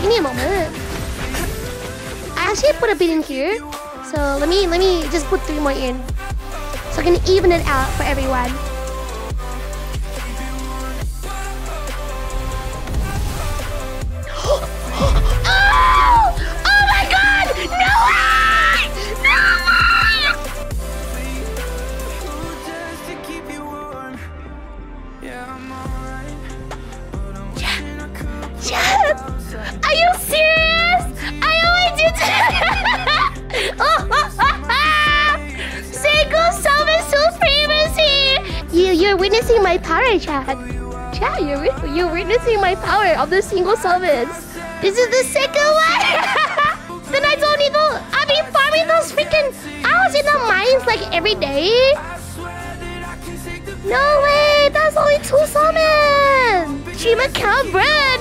Give me a moment. I actually put a bit in here. So let me just put 3 more in. So I can even it out for everyone. Oh my god! No way! No way! Chat! Are you serious? I only did Single summon Supremacy! You're witnessing my power, chat. Chat, you're witnessing my power of the single summons. This is the second one! Then I don't need to... I've been farming those freaking owls in the mines like every day. No way! That's only 2 summons! Stream account break!